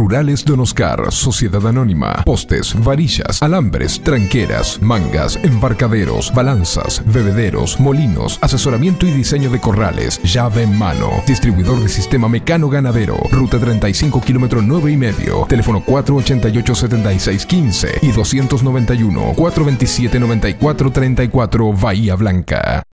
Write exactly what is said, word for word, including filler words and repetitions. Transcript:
Rurales Don Oscar, Sociedad Anónima. Postes, varillas, alambres, tranqueras, mangas, embarcaderos, balanzas, bebederos, molinos, asesoramiento y diseño de corrales, llave en mano. Distribuidor de sistema mecano ganadero. Ruta treinta y cinco, kilómetro nueve y medio. Teléfono cuatro ochenta y ocho, setenta y seis quince y doscientos noventa y uno, cuatrocientos veintisiete, noventa y cuatro treinta y cuatro, Bahía Blanca.